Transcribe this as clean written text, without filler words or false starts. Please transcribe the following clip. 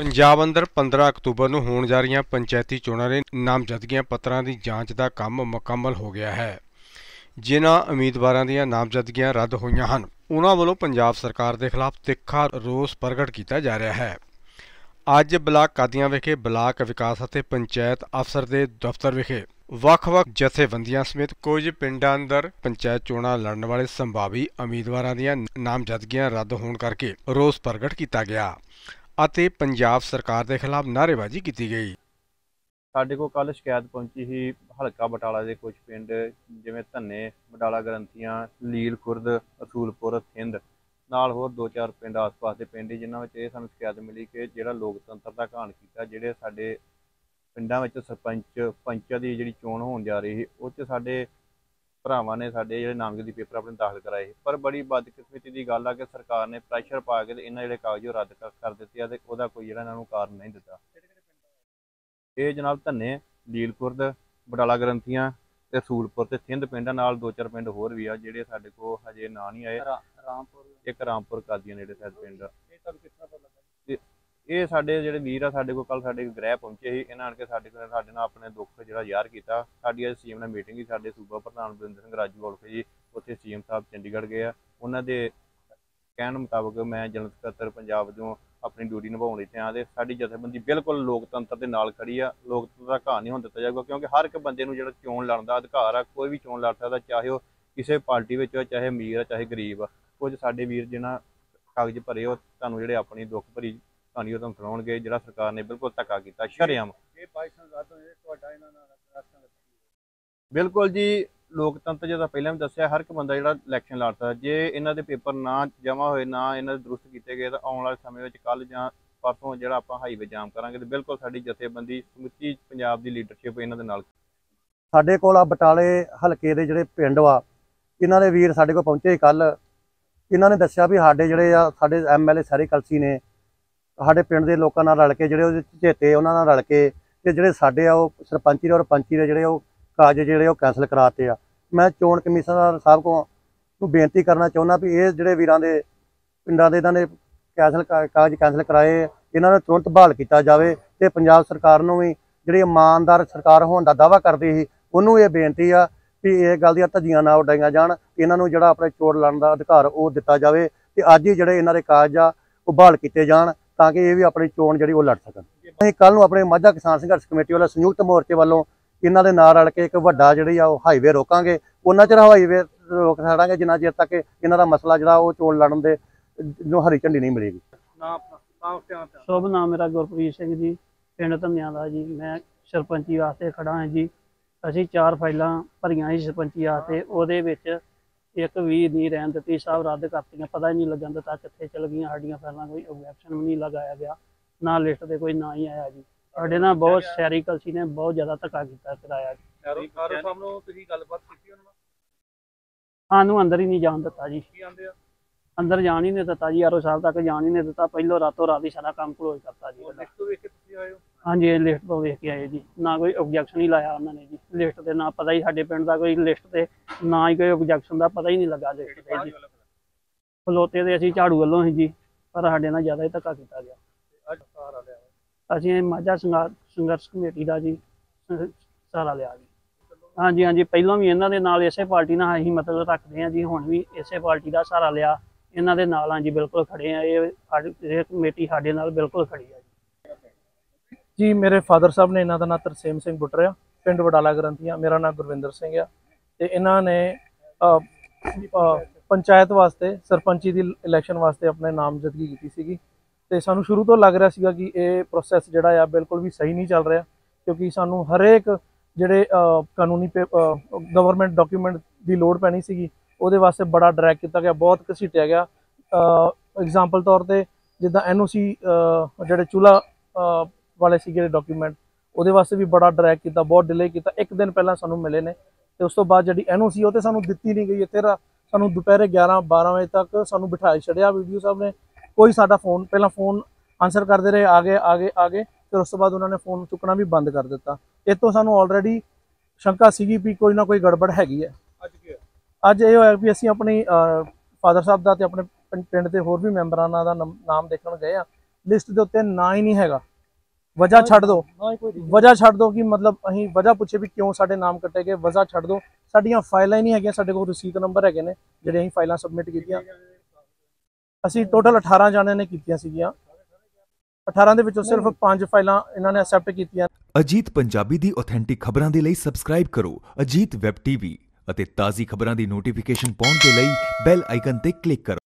ਪੰਜਾਬ ਅੰਦਰ 15 ਅਕਤੂਬਰ ਨੂੰ ਹੋਣ ਜਾ ਰਹੀਆਂ ਪੰਚਾਇਤੀ ਚੋਣਾਂ ਦੇ ਨਾਮਜ਼ਦਗੀਆਂ ਪੱਤਰਾਂ ਦੀ ਜਾਂਚ ਦਾ ਕੰਮ ਮੁਕੰਮਲ ਹੋ ਗਿਆ ਹੈ। ਜਿਨ੍ਹਾਂ ਉਮੀਦਵਾਰਾਂ ਦੀਆਂ ਨਾਮਜ਼ਦਗੀਆਂ ਰੱਦ ਹੋਈਆਂ ਹਨ, ਉਹਨਾਂ ਵੱਲੋਂ ਪੰਜਾਬ ਸਰਕਾਰ ਦੇ ਖਿਲਾਫ ਤਿੱਖਾ ਰੋਸ ਪ੍ਰਗਟ ਕੀਤਾ ਜਾ ਰਿਹਾ ਹੈ। ਅੱਜ ਬਲਾਕ ਕਾਦੀਆਂ ਵਿਖੇ ਬਲਾਕ ਵਿਕਾਸ ਅਤੇ ਪੰਚਾਇਤ ਅਫਸਰ ਦੇ ਦਫ਼ਤਰ ਵਿਖੇ ਵੱਖ-ਵੱਖ ਜਥੇਬੰਦੀਆਂ ਸਮੇਤ ਕੁਝ ਪਿੰਡਾਂ ਅੰਦਰ ਪੰਚਾਇਤ ਚੋਣਾਂ ਲੜਨ ਵਾਲੇ ਸੰਭਾਵੀ ਉਮੀਦਵਾਰਾਂ ਦੀਆਂ ਨਾਮਜ਼ਦਗੀਆਂ ਰੱਦ ਹੋਣ ਕਰਕੇ ਰੋਸ ਪ੍ਰਗਟ ਕੀਤਾ ਗਿਆ ਅਤੇ ਪੰਜਾਬ ਸਰਕਾਰ ਦੇ ਖਿਲਾਫ ਨਾਅਰੇਬਾਜ਼ੀ ਕੀਤੀ ਗਈ। ਸਾਡੇ ਕੋਲ ਕੱਲ ਸ਼ਿਕਾਇਤ ਪਹੁੰਚੀ ਸੀ ਹਲਕਾ ਬਟਾਲਾ ਦੇ ਕੁਝ ਪਿੰਡ ਜਿਵੇਂ ਧੰਨੇ, ਬਟਾਲਾ ਗ੍ਰੰਥੀਆਂ, ਲੀਲ ਖੁਰਦ, ਅਸੂਲਪੁਰ, ਥਿੰਦ ਨਾਲ ਹੋਰ 2-4 ਪਿੰਡ ਆਸ-ਪਾਸ ਦੇ ਪਿੰਡ ਜਿਨ੍ਹਾਂ ਵਿੱਚ ਇਹ ਸਾਨੂੰ ਸ਼ਿਕਾਇਤ ਮਿਲੀ ਕਿ ਜਿਹੜਾ ਲੋਕਤੰਤਰ ਦਾ ਘਾਣ ਕੀਤਾ, ਜਿਹੜੇ ਸਾਡੇ ਪਿੰਡਾਂ ਵਿੱਚ ਪੰਚਾਂ ਦੀ ਜਿਹੜੀ ਚੋਣ ਹੋਣ ਜਾ ਰਹੀ ਸੀ ਉਹ 'ਚ ਸਾਡੇ ਭਰਾਵਾਂ ਨੇ ਸਾਡੇ ਜਿਹੜੇ ਨਾਮਜ਼ਦਗੀ ਪੇਪਰ ਆਪਣੇ ਦਾਖਲ ਕਰਾਏ ਸੀ, ਪਰ ਬੜੀ ਬਦਕਿਸਮਤੀ ਦੀ ਗੱਲ ਆ ਕਿ ਸਰਕਾਰ ਨੇ ਪ੍ਰੈਸ਼ਰ ਪਾ ਕੇ ਇਹਨਾਂ ਜਿਹੜੇ ਕਾਗਜ਼ ਉਹ ਰੱਦ ਕਰ ਦਿੱਤੇ ਆ ਤੇ ਉਹਦਾ ਕੋਈ ਜਿਹੜਾ ਇਹਨਾਂ ਨੂੰ ਕਾਰਨ ਨਹੀਂ ਦਿੱਤਾ। ਇਹ ਜਨਾਬ ਧੰਨੇ, ਲੀਲ ਖੁਰਦ, ਬਟਾਲਾ ਗ੍ਰੰਥੀਆਂ ਤੇ ਅਸੂਲਪੁਰ ਤੇ ਥਿੰਦ ਪਿੰਡਾਂ ਨਾਲ 2-4 ਪਿੰਡ ਹੋਰ ਵੀ ਆ ਜਿਹੜੇ ਸਾਡੇ ਕੋਲ ਹਜੇ ਨਾਂ ਨਹੀਂ ਆਏ। ਇੱਕ ਰਾਮਪੁਰ ਕਾਦੀਆਂ ਨੇੜੇ ਸਾਡ ਪਿੰਡ। ਇਹ ਸਾਡੇ ਜਿਹੜੇ ਵੀਰ ਆ ਸਾਡੇ ਕੋਲ ਕੱਲ ਸਾਡੇ ਗ੍ਰਹਿ ਪਹੁੰਚੇ ਸੀ, ਇਹਨਾਂ ਆਣ ਕੇ ਸਾਡੇ ਨਾਲ ਆਪਣੇ ਦੁੱਖ ਜਿਹੜਾ ਜ਼ਾਹਰ ਕੀਤਾ। ਸਾਡੀ ਅੱਜ ਸੀਐਮ ਨਾਲ ਮੀਟਿੰਗ ਸੀ, ਸਾਡੇ ਸੂਬਾ ਪ੍ਰਧਾਨ ਬਰਿੰਦਰ ਸਿੰਘ ਰਾਜੂਵਾਲ ਜੀ ਉੱਥੇ ਸੀਐਮ ਸਾਹਿਬ ਚੰਡੀਗੜ੍ਹ ਗਏ ਆ। ਉਹਨਾਂ ਦੇ ਕਹਿਣ ਮੁਤਾਬਕ ਮੈਂ ਜਨਰਲ ਸਕੱਤਰ ਪੰਜਾਬ ਵਜੋਂ ਆਪਣੀ ਡਿਊਟੀ ਨਿਭਾਉਣ ਲਈ ਇੱਥੇ ਤੇ ਸਾਡੀ ਜਥੇਬੰਦੀ ਬਿਲਕੁਲ ਲੋਕਤੰਤਰ ਦੇ ਨਾਲ ਖੜੀ ਆ। ਲੋਕਤੰਤਰ ਦਾ ਘਾਣ ਨਹੀਂ ਹੋਣ ਦਿੱਤਾ ਜਾਊਗਾ, ਕਿਉਂਕਿ ਹਰ ਇੱਕ ਬੰਦੇ ਨੂੰ ਜਿਹੜਾ ਚੋਣ ਲੜਨ ਦਾ ਅਧਿਕਾਰ ਆ, ਕੋਈ ਵੀ ਚੋਣ ਲੜ ਸਕਦਾ, ਚਾਹੇ ਉਹ ਕਿਸੇ ਪਾਰਟੀ ਵਿੱਚ ਆ, ਚਾਹੇ ਅਮੀਰ ਆ, ਚਾਹੇ ਗਰੀਬ ਆ। ਕੁਝ ਸਾਡੇ ਵੀਰ ਜਿਹਨਾਂ ਕਾਗਜ਼ ਭਰੇ ਉਹ ਤੁਹਾਨੂੰ ਜਿਹੜੇ ਆਪਣੀ ਦੁੱਖ ਭਰੀ ਕਹਾਣੀ ਉਹ ਤੁਹਾਨੂੰ ਸੁਣਾਉਣਗੇ, ਜਿਹੜਾ ਸਰਕਾਰ ਨੇ ਬਿਲਕੁਲ ਧੱਕਾ ਕੀਤਾ ਸ਼ਰੇਆਮ। ਬਿਲਕੁਲ ਜੀ, ਲੋਕਤੰਤਰ ਜਿਹਦਾ ਪਹਿਲਾਂ ਵੀ ਦੱਸਿਆ, ਹਰ ਇੱਕ ਬੰਦਾ ਜਿਹੜਾ ਇਲੈਕਸ਼ਨ ਲੜ ਸਕਦਾ। ਜੇ ਇਹਨਾਂ ਦੇ ਪੇਪਰ ਨਾ ਜਮ੍ਹਾਂ ਹੋਏ, ਨਾ ਇਹਨਾਂ ਦੇ ਦਰੁਸਤ ਕੀਤੇ ਗਏ ਤਾਂ ਆਉਣ ਵਾਲੇ ਸਮੇਂ ਵਿੱਚ ਕੱਲ੍ਹ ਜਾਂ ਪਰਸੋਂ ਜਿਹੜਾ ਆਪਾਂ ਹਾਈਵੇ ਜਾਮ ਕਰਾਂਗੇ ਤੇ ਬਿਲਕੁਲ ਸਾਡੀ ਜਥੇਬੰਦੀ ਸਮੁੱਚੀ ਪੰਜਾਬ ਦੀ ਲੀਡਰਸ਼ਿਪ ਇਹਨਾਂ ਦੇ ਨਾਲ। ਸਾਡੇ ਕੋਲ ਆ ਬਟਾਲੇ ਹਲਕੇ ਦੇ ਜਿਹੜੇ ਪਿੰਡ ਵਾ, ਇਹਨਾਂ ਦੇ ਵੀਰ ਸਾਡੇ ਕੋਲ ਪਹੁੰਚੇ ਕੱਲ। ਇਹਨਾਂ ਨੇ ਦੱਸਿਆ ਵੀ ਸਾਡੇ ਜਿਹੜੇ ਆ ਸਾਡੇ MLA ਸਾਰੇ ਕਲਸੀ ਨੇ ਸਾਡੇ ਪਿੰਡ ਦੇ ਲੋਕਾਂ ਨਾਲ ਰਲ ਕੇ ਜਿਹੜੇ ਉਹਦੇ ਝੇਤੇ ਉਹਨਾਂ ਨਾਲ ਰਲ ਕੇ ਤੇ ਜਿਹੜੇ ਸਾਡੇ ਆ ਉਹ ਸਰਪੰਚੀ ਦੇ ਔਰ ਪੰਚੀ ਦੇ ਜਿਹੜੇ ਉਹ ਕਾਗਜ਼ ਜਿਹੜੇ ਉਹ ਕੈਂਸਲ ਕਰਾਤੇ ਆ। ਮੈਂ ਚੋਣ ਕਮਿਸ਼ਨਰ ਸਾਹਿਬ ਕੋਲ ਨੂੰ ਬੇਨਤੀ ਕਰਨਾ ਚਾਹੁੰਦਾ ਵੀ ਇਹ ਜਿਹੜੇ ਵੀਰਾਂ ਦੇ ਪਿੰਡਾਂ ਦੇ ਇਹਨਾਂ ਨੇ ਕਾਗਜ਼ ਕੈਂਸਲ ਕਰਾਏ, ਇਹਨਾਂ ਨੂੰ ਤੁਰੰਤ ਬਹਾਲ ਕੀਤਾ ਜਾਵੇ ਤੇ ਪੰਜਾਬ ਸਰਕਾਰ ਨੂੰ ਵੀ ਜਿਹੜੀ ਇਮਾਨਦਾਰ ਸਰਕਾਰ ਹੋਣ ਦਾ ਦਾਅਵਾ ਕਰਦੀ ਸੀ ਉਹਨੂੰ ਇਹ ਬੇਨਤੀ ਆ ਵੀ ਇਹ ਗੱਲ ਦੀਆਂ ਧੱਜੀਆਂ ਨਾ ਉਡਾਈਆਂ ਜਾਣ, ਇਹਨਾਂ ਨੂੰ ਜਿਹੜਾ ਆਪਣੇ ਚੋਣ ਲੜਨ ਦਾ ਅਧਿਕਾਰ ਉਹ ਦਿੱਤਾ ਜਾਵੇ ਤੇ ਅੱਜ ਹੀ ਜਿਹੜੇ ਇਹਨਾਂ ਦੇ ਕਾਗਜ਼ ਆ ਉਹ ਬਹਾਲ ਕੀਤੇ ਜਾਣ ਤਾਂ ਕਿ ਇਹ ਵੀ ਆਪਣੀ ਚੋਣ ਜਿਹੜੀ ਉਹ ਲੜ ਸਕਣ। ਅਸੀਂ ਕੱਲ੍ਹ ਨੂੰ ਆਪਣੇ ਮਾਝਾ ਕਿਸਾਨ ਸੰਘਰਸ਼ ਕਮੇਟੀ ਵੱਲੋਂ ਸੰਯੁਕਤ ਮੋਰਚੇ ਵੱਲੋਂ ਇਹਨਾਂ ਦੇ ਨਾਲ ਰਲ ਕੇ ਇੱਕ ਵੱਡਾ ਜਿਹੜੀ ਆ ਉਹ ਹਾਈਵੇ ਰੋਕਾਂਗੇ। ਉਹਨਾਂ ਚਿਰ ਹਾਈਵੇ ਰੋਕ ਛੱਡਾਂਗੇ ਜਿੰਨਾ ਚਿਰ ਤੱਕ ਇਹਨਾਂ ਦਾ ਮਸਲਾ ਜਿਹੜਾ ਉਹ ਚੋਣ ਲੜਨ ਦੇ ਨੂੰ ਹਰੀ ਝੰਡੀ ਨਹੀਂ ਮਿਲੇਗੀ। ਸ਼ੁਭ ਨਾਮ ਮੇਰਾ ਗੁਰਪ੍ਰੀਤ ਸਿੰਘ ਜੀ, ਪਿੰਡ ਧੰਨਿਆਂ ਦਾ ਜੀ। ਮੈਂ ਸਰਪੰਚੀ ਵਾਸਤੇ ਖੜਾ ਹਾਂ ਜੀ। ਅਸੀਂ 4 ਫਾਈਲਾਂ ਭਰੀਆਂ ਸੀ ਸਰਪੰਚੀ ਵਾਸਤੇ, ਉਹਦੇ ਵਿੱਚ ਇੱਕ ਵੀ ਨਹੀਂ ਰਹਿਣ ਦਿੱਤੀ, ਸਭ ਰੱਦ ਕਰਤੀਆਂ। ਪਤਾ ਹੀ ਨਹੀਂ ਲੱਗਣ ਦਿੱਤਾ ਕਿੱਥੇ ਚਲ ਗਈਆਂ ਸਾਡੀਆਂ ਫਾਈਲਾਂ। ਕੋਈ ਓਬਜੈਕਸ਼ਨ ਵੀ ਨਹੀਂ ਲਗਾਇਆ ਗਿਆ, ਨਾ ਲਿਸਟ ਤੇ ਕੋਈ ਨਾ ਹੀ ਆਇਆ ਜੀ। ਸਾਡੇ ਨਾਲ ਬਹੁਤ ਸ਼ਹਿਰੀ ਕਲਸੀ ਨੇ ਬਹੁਤ ਜ਼ਿਆਦਾ ਧੱਕਾ ਕੀਤਾ ਕਰਾਇਆ ਜੀ। ਸਾਨੂੰ ਅੰਦਰ ਹੀ ਨਹੀਂ ਜਾਣ ਦਿੱਤਾ ਜੀ, ਅੰਦਰ ਜਾਣ ਹੀ ਨਹੀਂ ਦਿੱਤਾ ਜੀ। ਆਰਓ ਸਾਹਿਬ ਤੱਕ ਜਾਣ ਹੀ ਨਹੀਂ ਦਿੱਤਾ। ਪਹਿਲੋਂ ਰਾਤੋਂ ਰਾਤ ਹੀ ਸਾਰਾ ਕੰਮ ਕਲੋਜ਼ ਕਰਤਾ ਜੀ। ਹਾਂਜੀ, ਇਹ ਲਿਸਟ ਤੋਂ ਵੇਖ ਕੇ ਆਏ ਜੀ, ਨਾ ਕੋਈ ਓਬਜੈਕਸ਼ਨ ਹੀ ਲਾਇਆ ਉਹਨਾਂ ਨੇ ਜੀ ਲਿਸਟ ਤੇ। ਨਾ ਪਤਾ ਹੀ ਸਾਡੇ ਪਿੰਡ ਦਾ ਕੋਈ ਲਿਸਟ ਤੇ, ਨਾ ਹੀ ਕੋਈ ਓਬਜੈਕਸ਼ਨ ਦਾ ਪਤਾ ਹੀ ਨਹੀਂ ਲੱਗਾ ਲਿਸਟ ਤੇ ਜੀ। ਖਲੋਤੇ ਦੇ ਅਸੀਂ ਝਾੜੂ ਵੱਲੋਂ ਸੀ ਜੀ, ਪਰ ਸਾਡੇ ਨਾਲ ਜ਼ਿਆਦਾ ਹੀ ਧੱਕਾ ਕੀਤਾ ਗਿਆ। ਅਸੀਂ ਮਾਝਾ ਸੰਘਰਸ਼ ਕਮੇਟੀ ਦਾ ਜੀ ਸਹਾਰਾ ਲਿਆ ਜੀ। ਹਾਂਜੀ, ਪਹਿਲਾਂ ਵੀ ਇਹਨਾਂ ਦੇ ਨਾਲ ਇਸੇ ਪਾਰਟੀ ਨਾਲ ਅਸੀਂ ਮਤਲਬ ਰੱਖਦੇ ਹਾਂ ਜੀ, ਹੁਣ ਵੀ ਇਸੇ ਪਾਰਟੀ ਦਾ ਸਹਾਰਾ ਲਿਆ, ਇਹਨਾਂ ਦੇ ਨਾਲ ਹਾਂ ਜੀ, ਬਿਲਕੁਲ ਖੜੇ ਆ। ਇਹ ਕਮੇਟੀ ਸਾਡੇ ਨਾਲ ਬਿਲਕੁਲ ਖੜੀ ਆ ਜੀ। ਮੇਰੇ ਫਾਦਰ ਸਾਹਿਬ ਨੇ, ਇਹਨਾਂ ਦਾ ਨਾਂ ਤਰਸੇਮ ਸਿੰਘ ਬੁੱਟਰਿਆ, ਪਿੰਡ ਬਟਾਲਾ ਗ੍ਰੰਥੀਆਂ। ਮੇਰਾ ਨਾਮ ਗੁਰਵਿੰਦਰ ਸਿੰਘ ਆ ਤੇ ਇਹਨਾਂ ਨੇ ਪੰਚਾਇਤ ਵਾਸਤੇ ਸਰਪੰਚੀ ਦੀ ਇਲੈਕਸ਼ਨ ਵਾਸਤੇ ਆਪਣੇ ਨਾਮਜ਼ਦਗੀ ਕੀਤੀ ਸੀਗੀ ਤੇ ਸਾਨੂੰ ਸ਼ੁਰੂ ਤੋਂ ਲੱਗ ਰਿਹਾ ਸੀਗਾ ਕਿ ਇਹ ਪ੍ਰੋਸੈਸ ਜਿਹੜਾ ਆ ਬਿਲਕੁਲ ਵੀ ਸਹੀ ਨਹੀਂ ਚੱਲ ਰਿਹਾ, ਕਿਉਂਕਿ ਸਾਨੂੰ ਹਰੇਕ ਜਿਹੜੇ ਕਾਨੂੰਨੀ ਗਵਰਨਮੈਂਟ ਡਾਕੂਮੈਂਟ ਦੀ ਲੋੜ ਪੈਣੀ ਸੀਗੀ, ਉਹਦੇ ਵਾਸਤੇ ਬੜਾ ਡਰੈਗ ਕੀਤਾ ਗਿਆ, ਬਹੁਤ ਘਸੀਟਿਆ ਗਿਆ। ਐਗਜ਼ਾਮਪਲ ਤੌਰ ਤੇ ਜਿੱਦਾਂ NOC ਜਿਹੜੇ ਚੂਲਾ ਵਾਲੇ ਸੀਗੇ ਡਾਕੂਮੈਂਟ, ਉਹਦੇ ਵਾਸਤੇ ਵੀ ਬੜਾ ਡਰੈਗ ਕੀਤਾ, ਬਹੁਤ ਡਿਲੇ ਕੀਤਾ। 1 ਦਿਨ ਪਹਿਲਾਂ ਸਾਨੂੰ ਮਿਲੇ ਨੇ ਤੇ ਉਸ ਤੋਂ ਬਾਅਦ ਜਿਹੜੀ NOC ਉਹ ਤੇ ਸਾਨੂੰ ਦਿੱਤੀ ਨਹੀਂ ਗਈ। ਇੱਥੇ ਸਾਨੂੰ ਦੁਪਹਿਰੇ 11-12 ਵਜੇ ਤੱਕ ਸਾਨੂੰ ਬਿਠਾਈ ਛੱਡਿਆ ਵੀਡੀਓ ਸਾਹਿਬ ਨੇ। ਕੋਈ ਸਾਡਾ ਪਹਿਲਾਂ ਫੋਨ ਆਨਸਰ ਕਰਦੇ ਰਹੇ, ਆਗੇ ਫਿਰ ਉਸ ਤੋਂ ਬਾਅਦ ਉਹਨਾਂ ਨੇ ਫੋਨ ਚੁੱਕਣਾ ਵੀ ਬੰਦ ਕਰ ਦਿੱਤਾ। ਇਹ ਤੋਂ ਸਾਨੂੰ ਆਲਰੇਡੀ ਸ਼ੰਕਾ ਸੀਗੀ ਵੀ ਕੋਈ ਨਾ ਕੋਈ ਗੜਬੜ ਹੈਗੀ ਹੈ। ਅੱਜ ਇਹ ਹੋਇਆ ਵੀ ਅਸੀਂ ਆਪਣੀ ਫਾਦਰ ਸਾਹਿਬ ਦਾ ਤੇ ਆਪਣੇ ਪਿੰਡ ਦੇ ਹੋਰ ਵੀ ਮੈਂਬਰਾਂ ਦਾ ਨਾਮ ਦੇਖਣ ਗਏ ਆ, ਲਿਸਟ ਦੇ ਉੱਤੇ ਨਾਂ ਹੀ ਨਹੀਂ ਹੈਗਾ। ਵਜ੍ਹਾ ਛੱਡ ਦਿਓ, ਵਜ੍ਹਾ ਛੱਡ ਦਿਓ ਕਿ ਮਤਲਬ ਅਸੀਂ ਵਜ੍ਹਾ ਪੁੱਛੇ ਵੀ ਕਿਉਂ ਸਾਡੇ ਨਾਮ ਕੱਟੇ ਗਏ, ਵਜ੍ਹਾ ਛੱਡ ਦਿਓ। ਸਾਡੀਆਂ ਫਾਈਲਾਂ ਹੀ ਨਹੀਂ ਹੈਗੀਆਂ, ਸਾਡੇ ਕੋਲ ਰਸੀਦ ਨੰਬਰ ਹੈਗੇ ਨੇ ਜਿਹੜੇ ਅਸੀਂ ਫਾਈਲਾਂ ਸਬਮਿਟ ਕੀਤੀਆਂ। ਅਸੀਂ ਟੋਟਲ 18 ਜਾਣਿਆਂ ਨੇ ਕੀਤੀਆਂ ਸੀਗੀਆਂ, 18 ਦੇ ਵਿੱਚੋਂ ਸਿਰਫ 5 ਫਾਈਲਾਂ ਇਹਨਾਂ ਨੇ ਐਕਸੈਪਟ ਕੀਤੀਆਂ। ਅਜੀਤ ਪੰਜਾਬੀ ਦੀ ਆਥੈਂਟਿਕ ਖਬਰਾਂ ਦੇ ਲਈ ਸਬਸਕ੍ਰਾਈਬ ਕਰੋ ਅਜੀਤ ਵੈਬ ਟੀਵੀ ਅਤੇ ਤਾਜ਼ੀ ਖਬਰਾਂ ਦੀ ਨੋਟੀਫਿਕੇਸ਼ਨ ਪਾਉਣ ਦੇ ਲਈ ਬੈਲ ਆਈਕਨ ਤੇ ਕਲਿੱਕ ਕਰੋ।